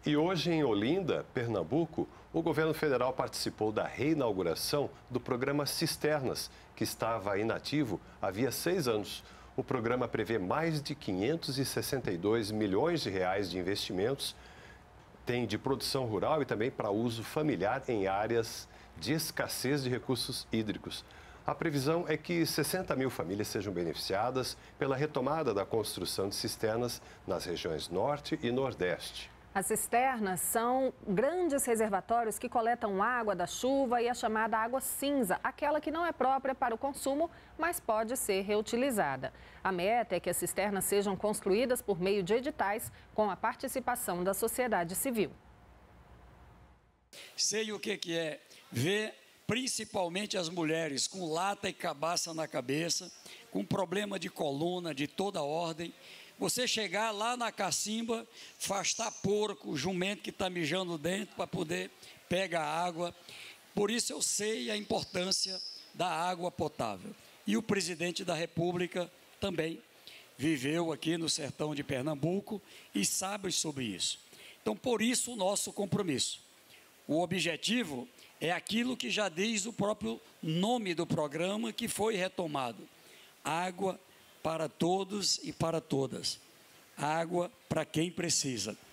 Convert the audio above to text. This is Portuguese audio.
E hoje em Olinda, Pernambuco, o governo federal participou da reinauguração do programa Cisternas, que estava inativo havia 6 anos. O programa prevê mais de 562 milhões de reais de investimentos, tem de produção rural e também para uso familiar em áreas de escassez de recursos hídricos. A previsão é que 60 mil famílias sejam beneficiadas pela retomada da construção de cisternas nas regiões Norte e Nordeste. As cisternas são grandes reservatórios que coletam água da chuva e a chamada água cinza, aquela que não é própria para o consumo, mas pode ser reutilizada. A meta é que as cisternas sejam construídas por meio de editais com a participação da sociedade civil. Sei o que é ver principalmente as mulheres com lata e cabaça na cabeça, com problema de coluna de toda ordem. Você chegar lá na cacimba, afastar porco, jumento que está mijando dentro para poder pegar água. Por isso eu sei a importância da água potável. E o presidente da República também viveu aqui no sertão de Pernambuco e sabe sobre isso. Então, por isso o nosso compromisso. O objetivo é aquilo que já diz o próprio nome do programa que foi retomado. Água para todos e para todas. Água para quem precisa.